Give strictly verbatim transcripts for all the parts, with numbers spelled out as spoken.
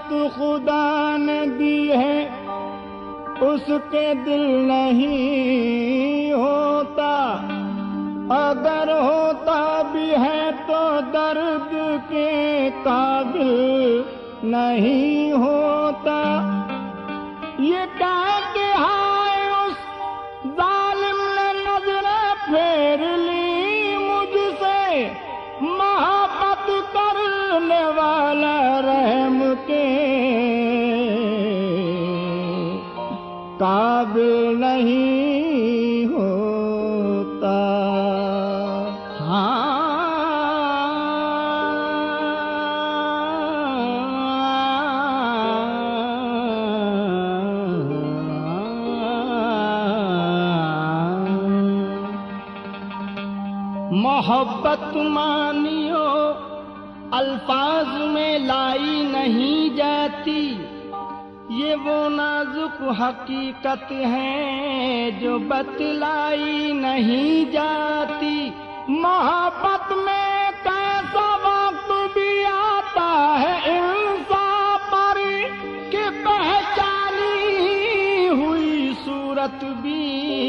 दौलत खुदा ने दी है उसके दिल नहीं होता, अगर होता भी है तो दर्द के काबिल नहीं होता। ये कह के हाय उस जालिम ने नजरें फेर ली मुझसे, मोहब्बत करने वाला रहम के काबिल नहीं होता। हाँ मोहब्बत मानियो अल्फाज में लाई नहीं जाती, ये वो नाजुक हकीकत है जो बतलाई नहीं जाती। मोहब्बत में कैसा वक्त भी आता है इंसान पर कि पहचानी हुई सूरत भी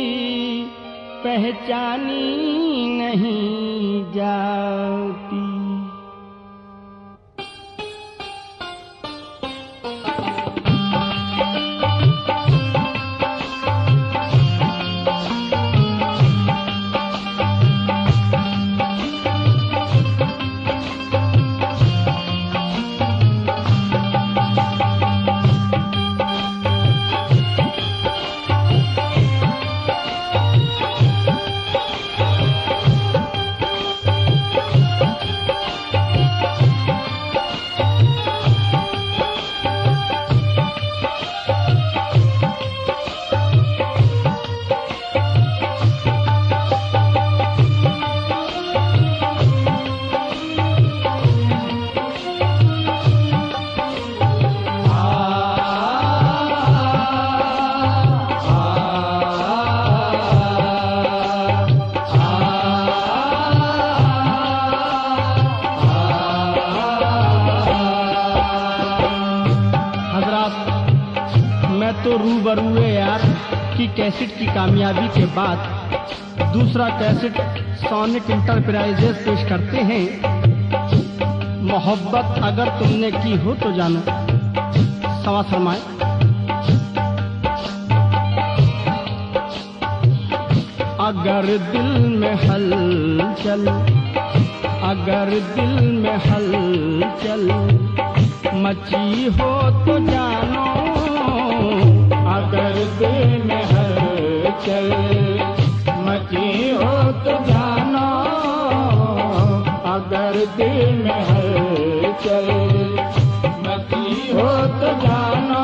पहचानी नहीं जाती। रूबरूए यार की कैसेट की कामयाबी के बाद दूसरा कैसेट सोनिक इंटरप्राइजेस पेश करते हैं। मोहब्बत अगर तुमने की हो तो जानो। सवा फरमाए। अगर दिल में हलचल, अगर दिल में हलचल मची हो तो जानो, अगर दिल में हलचल मची हो तो जानो, अगर दिल में हलचल मची हो तो जानो,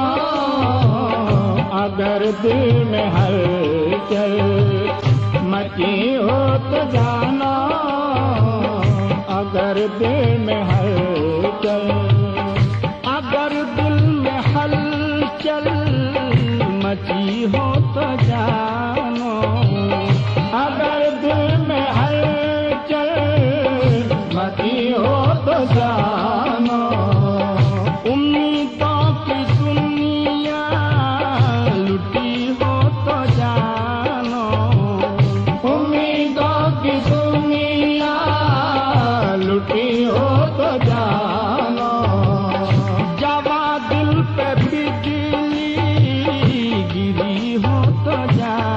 अगर दिल में हलचल मची हो तो जानो, अगर दिल में हलचल, अगर दिल में हलचल मची हो तो जानो, अगर दिल में हलचल मची हो तो जानो। उम्मीदों की दुनिया लुटी हो तो जानो, उम्मीदों की दुनिया लुटी हो तो जानो। जवा दिल पे बिजली गिरी हो तो जानो,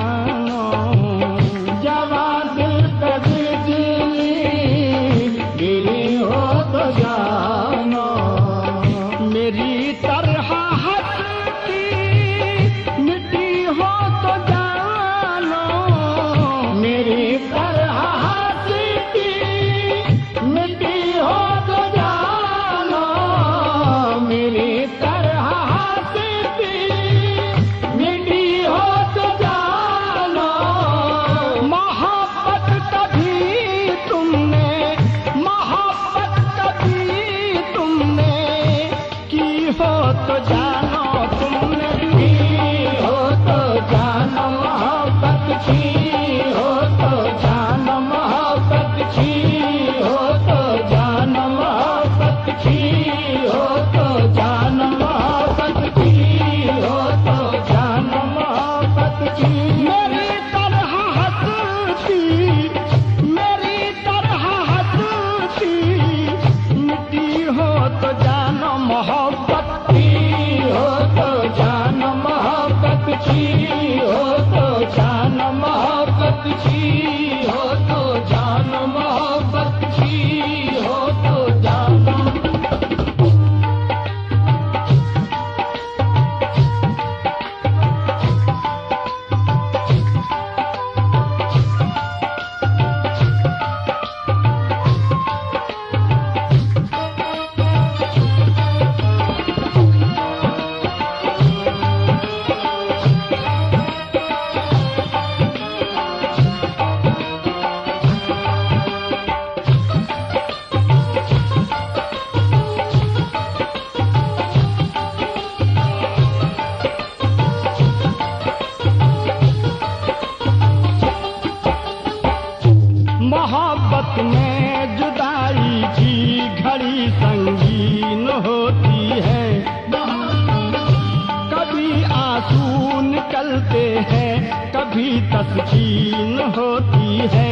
तस्कीन होती है।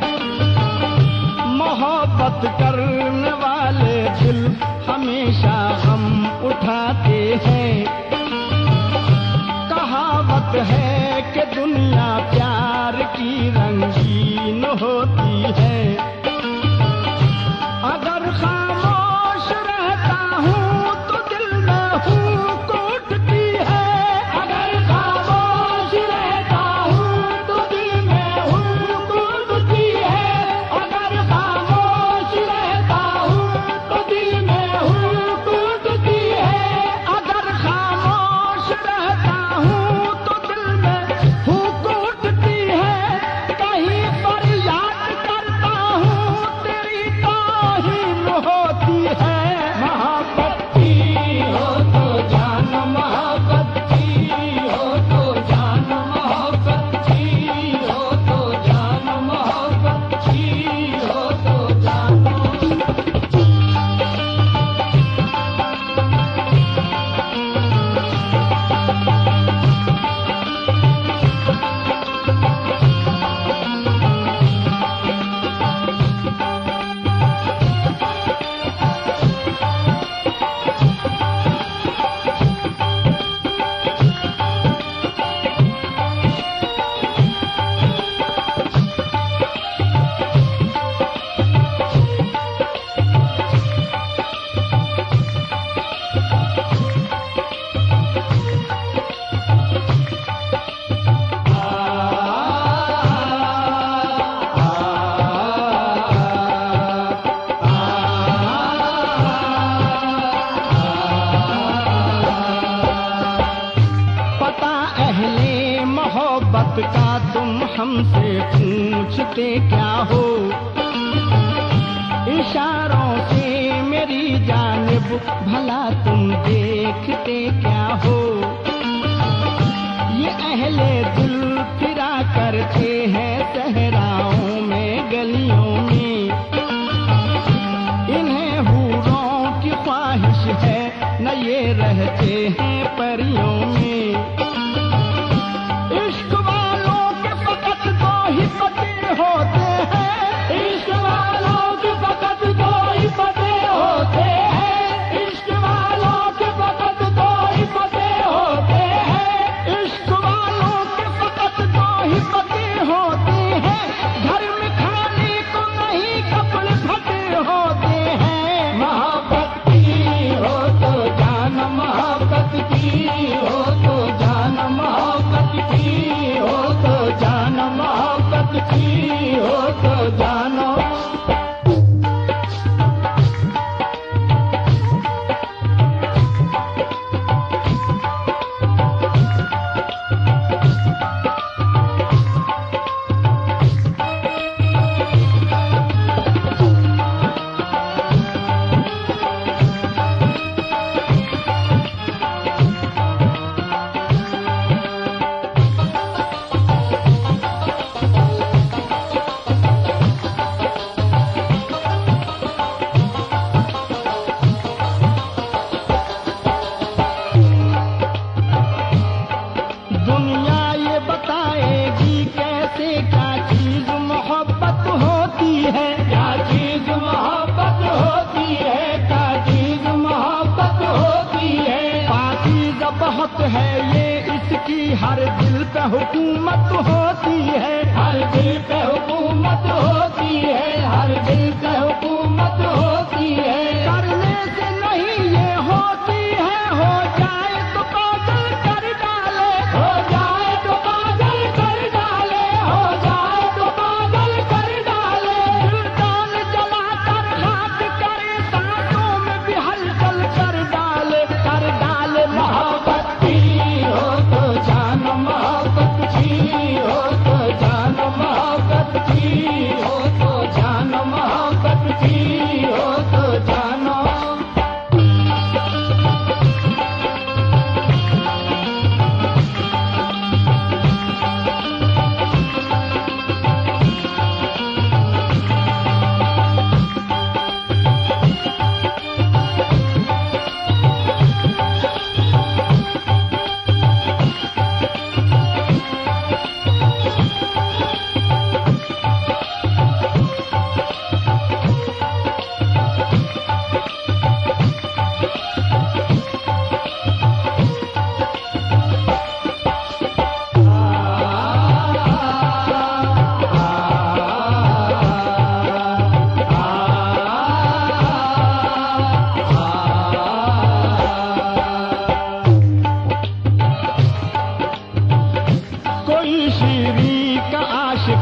मोहब्बत करने वाले दिल हमेशा गम उठाते हैं। कहावत है कि दुनिया प्यार की रंगीन होती है। अगर खामोश रहता हूँ तो दिल में फूंक उठती है। अगर खामोश रहता हूँ तो दिल में फूंक उठती है। अगर खामोश रहता हूँ तो दिल में फूंक उठती है। अगर खामोश रहता हूँ तो दिल में फूंक उठती है। कहीं पर याद करता हूँ तेरी ताहीन होती है। मोहब्बत की हो तो जान, मोहब्बत की हो तो जान, मोहब्बत की हो तो जान, मोहब्बत की हो तो जान। पता अहले मोहब्बत का तुम हमसे पूछते क्या हो। इशारों से मेरी जानिब भला तुम देखते क्या हो। ये अहले दिल फिरा करते हैं सहराओं में गलियों में। इन्हें हूरों की ख्वाहिश है न ये रहते हैं परियों में। इश्क वालों के फकत दो ही पते होते हैं। इश्क वालों के फकत दो ही पते होते हैं। इश्क वालों के फकत दो ही पते होते हैं। इश्क वालों के फकत दो ही पते होते हैं। घर में खाने को नहीं कपड़े फटे होते हैं। मोहब्बत की हो तो जान, मोहब्बत की हो तो जान, मोहब्बत की हो तो जान, मोहब्बत की हो तो जानो। दुनिया ये बताएगी कैसे क्या चीज मोहब्बत होती है। क्या चीज मोहब्बत होती है, क्या चीज मोहब्बत होती है। पाकीज़ा बहुत है ये इसकी, हर दिल पे हुकूमत होती है। हर दिल पे हुकूमत होती है, हर दिल पे हुकूमत होती है। करने से नहीं ये होती है, हो जाए तो पागल कर डाले। हो जाए तो पागल कर डाले, हो जाए तो पागल कर डाले। दिलदान जला कर हाथ करे, सांसों में भी हलचल कर डाले, कर डाले। मोहब्बत की हो तो जान, मोहब्बत की हो तो जान, मोहब्बत की हो तो जान, मोहब्बत की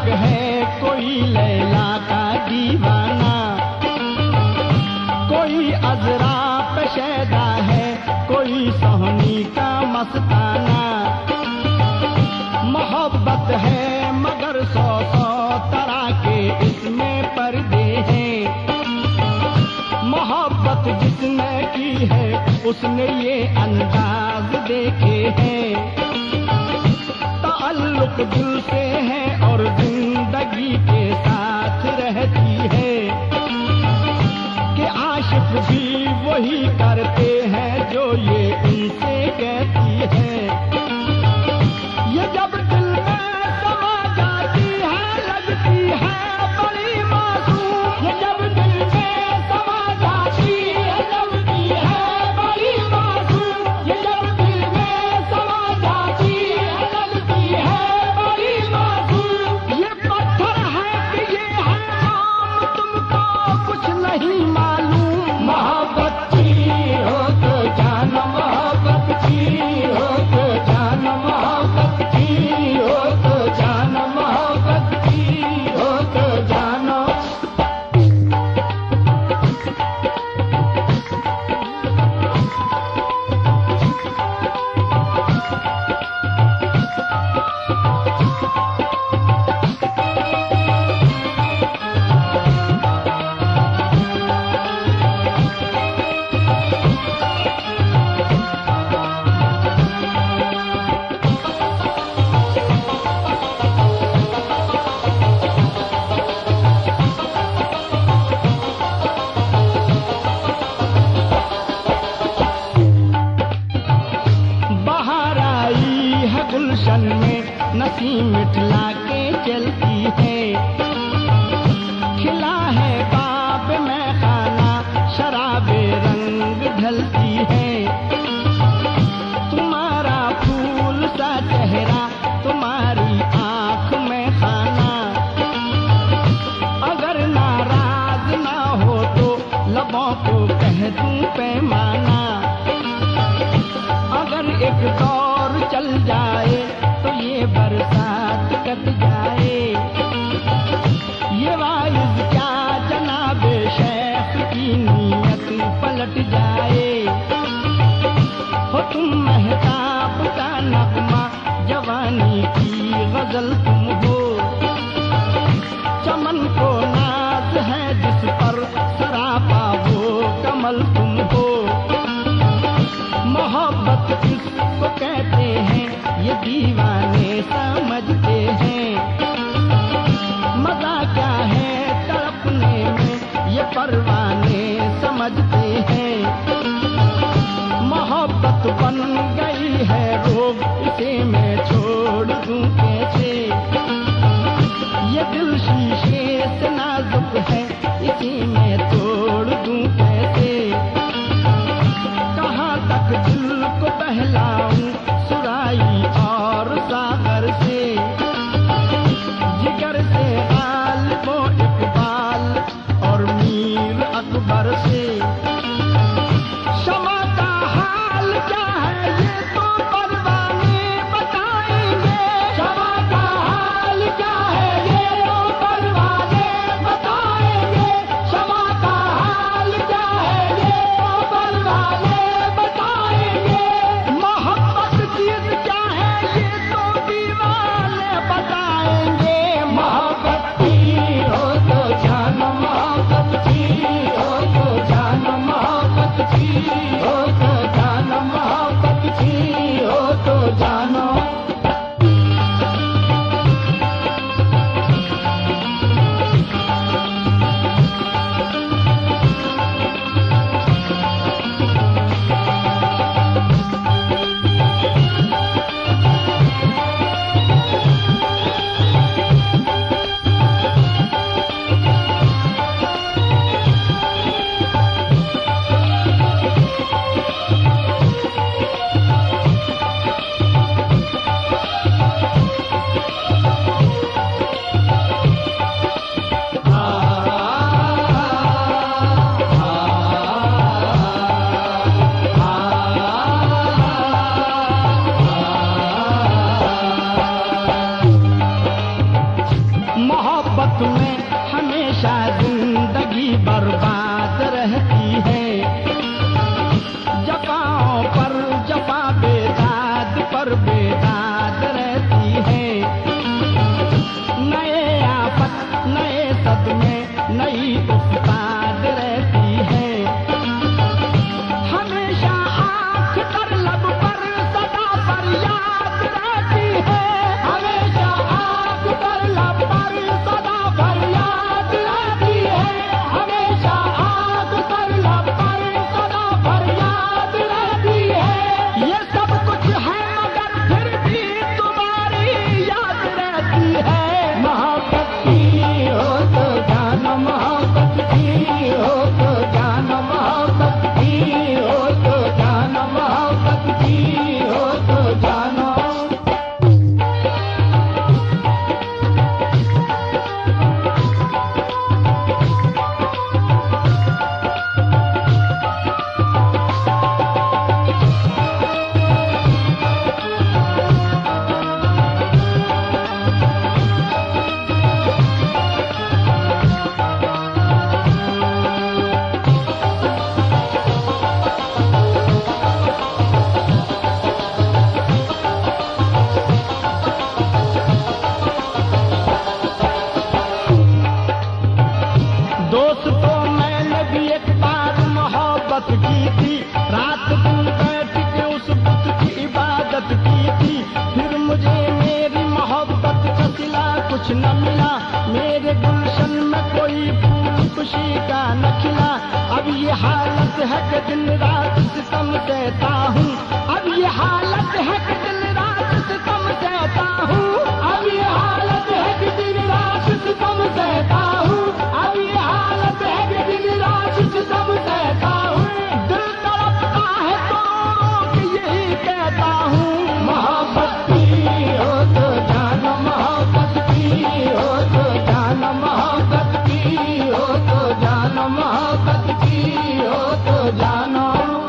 अलग है कोई लैला का दीवाना, कोई अजरा पे शैदा है, कोई सोहनी का मस्ताना। मोहब्बत है मगर सौ सौ तरह के इसमें पर्दे हैं। मोहब्बत जिसने की है उसने ये अंदाज देखे हैं। ताल्लुक दिल से है और जिंदगी के साथ रहती है कि आशिक भी वही करते हैं जो ये उनसे कहती है। ये जब दिल में समा जाती है लगती है बड़ी मासूम। ये जब दिल में समा जाती है लगती है बड़ी मासूम। ये जब दिल में समा जाती है लगती है बड़ी मासूम। ये पत्थर है कि ये है आम, तुमको कुछ नहीं मालूम। मोहब्बत की हो तो जानो, मोहब्बत की हो तो जानो, मोहब्बत की हो तो जानो, मोहब्बत की हो तो जानो। बाहर आई है गुलशन में नसीम मिटला के चलती है। खिला है बाब में खाना शराबे रंग ढलती है। तुम्हारा फूल सा चेहरा तुम्हारी आंख में खाना। अगर नाराज ना हो तो लबों को कह दूं पैमाना। अगर एक दौर चल जाए तो ये बरसात कट जाए। ये वाइज क्या जनाबे शेख की नीयत पलट जाए। हो तुम महताब का नगमा जवानी की गजल तुम हो। चमन को नाज है जिस पर सरापा वो कमल तुम हो। मोहब्बत किसको कहते हैं ये दीवाने समझते हैं। मजा क्या है तड़पने में ये परवाने समझते हैं। मोहब्बत बन गई है रोग इसे मैं छोड़ दूं कैसे। ये दिल शीशे से नाजुक है इसे मैं तोड़ दूं कैसे। कहाँ तक दिल को बहलाऊं सुराई और सागर से। जिगर से गालिबो इकबाल और मीर अकबर से। कुछ न मिला, मेरे गुलशन में कोई फूल खुशी का न खिला। अब ये हालत है कि दिन रात सितम सहता हूँ, अब ये हालत है कि दिन रात सितम सहता हूँ, अब ये हालत है कि दिन रात सितम सहता हूँ, अब ये हालत है कि दिन रात सितम सहता हूँ। दिल तड़पता है तो कि यही कहता हूँ, मोहब्बत की हो तो जानो, मोहब्बत की हो तो जानो, मोहब्बत की हो तो जानो, मोहब्बत की हो तो जानो।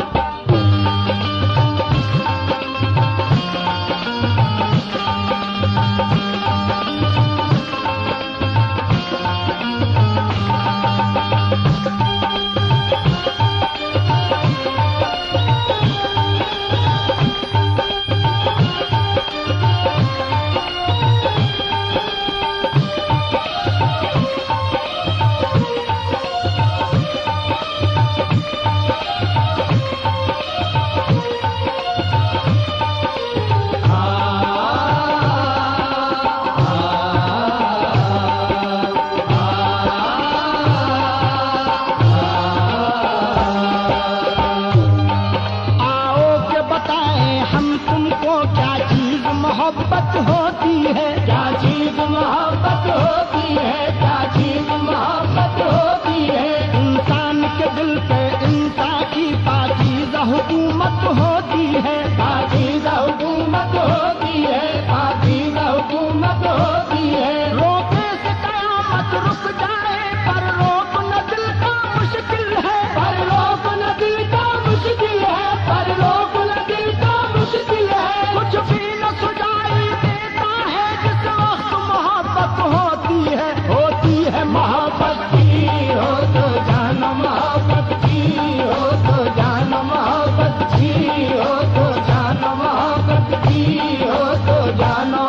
मोहब्बत होती है, क्या चीज मोहब्बत होती है, क्या चीज मोहब्बत होती है। इंसान के दिल पे इंसान की पाकीज़ा हुकूमत होती है, पाकीज़ा हुकूमत होती है, पाकीज़ा हुकूमत होती है। रोके से कयामत रुक जाए पर रोक न दिल का मुश्किल है, पर रोक न दिल का मुश्किल है, पर रोक न दिल का मुश्किल है। कुछ भी न सुझाई देता है जिस वक्त मोहब्बत होती है, होती है मोहब्बत की हो तो जानो, मोहब्बत की हो तो जानो, मोहब्बत की हो तो जानो, मोहब्बत की हो तो जानो।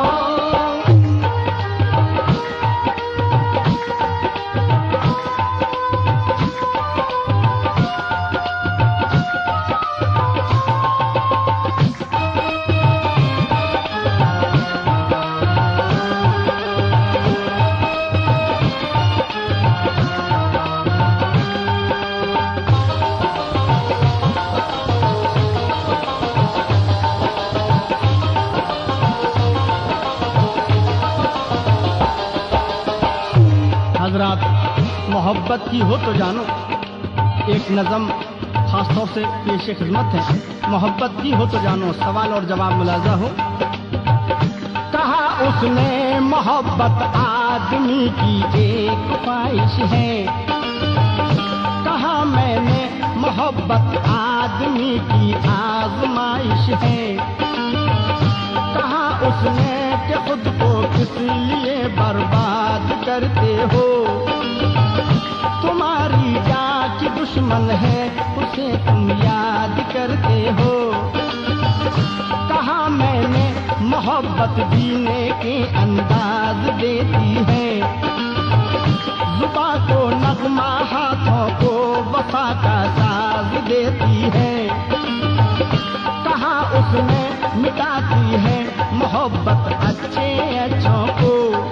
हजरात, मोहब्बत की हो तो जानो एक नज़म खासतौर से पेश खिदमत है। मोहब्बत की हो तो जानो, सवाल और जवाब मुलाजा हो। कहा उसने मोहब्बत आदमी की एक ख्वाहिश है, कहा मैंने मोहब्बत आदमी की आजमाइश है। कहा उसने कि खुद को किस लिए बर्बाद करते हो, तुम्हारी जान की दुश्मन है उसे तुम याद करते हो। कहा मैंने मोहब्बत जीने के अंदाज देती है, जुबां को नगमा हाथों को वफा का साज देती है। कहा उसने मिटाती है मोहब्बत अच्छे अच्छों को,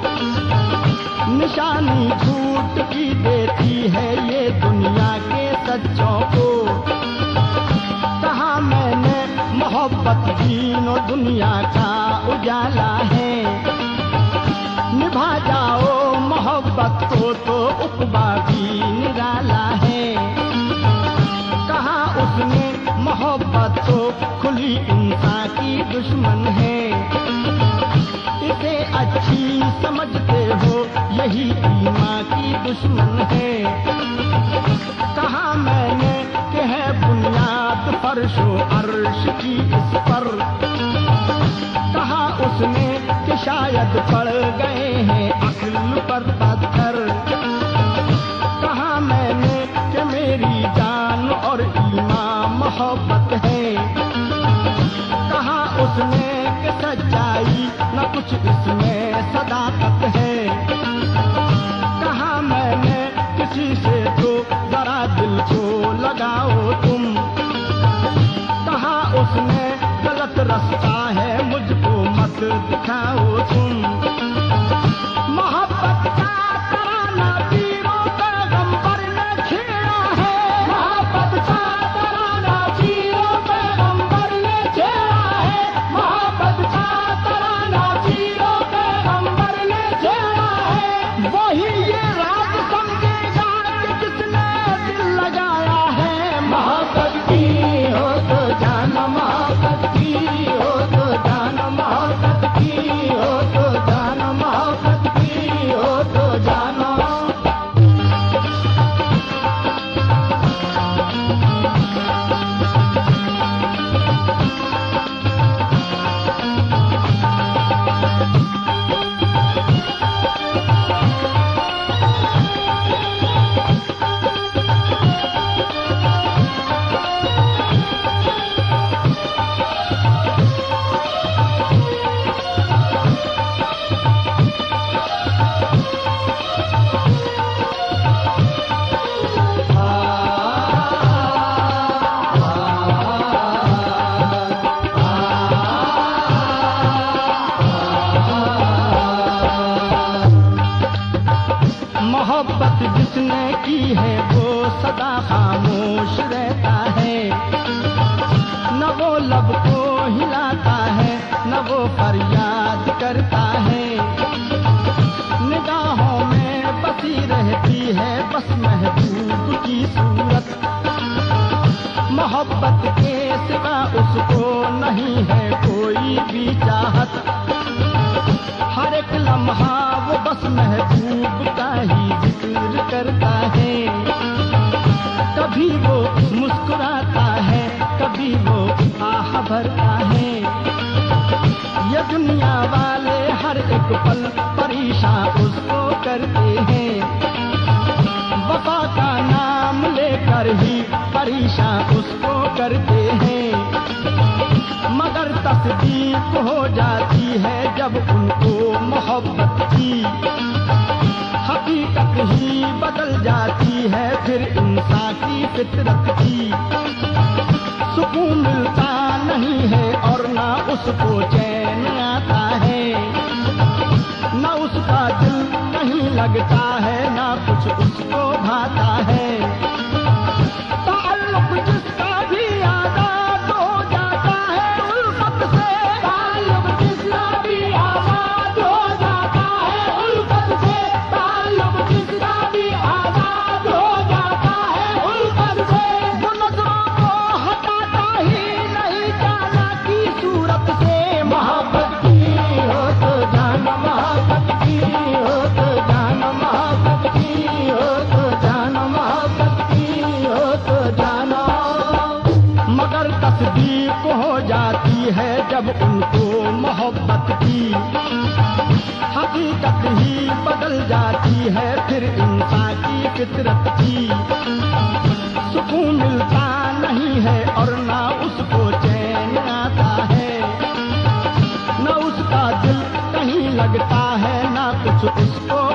निशानी झूठ की देती है ये दुनिया के सच्चों को। कहा मैंने मोहब्बत दीन और दुनिया का उजाला है, निभा जाओ मोहब्बत को तो उक़बा भी निराला है। कहा उसने मोहब्बत तो खुली इंसान की दुश्मन है, इसे अच्छी समझते हो यही ईमान की दुश्मन है। कहा मैंने कि है बुनियाद फर्शो अर्श की इस पर, कहा उसने कि शायद पड़ गए हैं अक्ल पर पत्थर। कहा मैंने कि मेरी जान और ईमान मोहब्बत है। कहा उसने कि सच्चाई न कुछ इसमें सदाकत है। कहा मैंने किसी से तो जरा दिल को लगाओ तुम, कहा उसने गलत रास्ता है मुझको मत दिखाओ तुम। जिसने की है वो सदा खामोश रहता है, न वो लब को हिलाता है न वो फरियाद करता है। निगाहों में बसी रहती है बस महबूब की सूरत, मोहब्बत के सिवा उसको नहीं है कोई भी चाहत। हर एक लम्हा वो बस महबूब का ही जिक्र करता है। कभी वो मुस्कुराता है कभी वो आह भरता है। ये दुनिया वाले हर एक पल परेशान उसको करते हैं, वफा का नाम लेकर ही परेशान उसको करते हैं। मगर तस्दीक हो जाती है जब उनको मोहब्बत की, हकीकत ही बदल जाती है फिर इंसान की फितरत की। सुकून मिलता नहीं है और ना उसको चैन आता है, ना उसका दिल कहीं लगता है ना कुछ उसको भाता है। ताल्लुक जिसका भी आजाद हो जाता है उल्फत से, ताल्लुक जिसका भी आजाद हो जाता है उल्फत से, ताल्लुक जिसका भी आजाद हो जाता है उल्फत से। वो नजरों को हटाता ही नहीं जाना की सूरत से। मोहब्बत की हो तो जाना, मोहब्बत की हो तो जाना, मोहब्बत की हो तो जाना, मोहब्बत की हो तो जाना। मगर तस्दीक हो जाती है जब उनको मोहब्बत की, हकीकत ही बदल जाती है फिर इंसान की फितरत की। सुकून मिलता नहीं है और ना उसको चैन आता है, ना उसका दिल कहीं लगता है ना कुछ उसको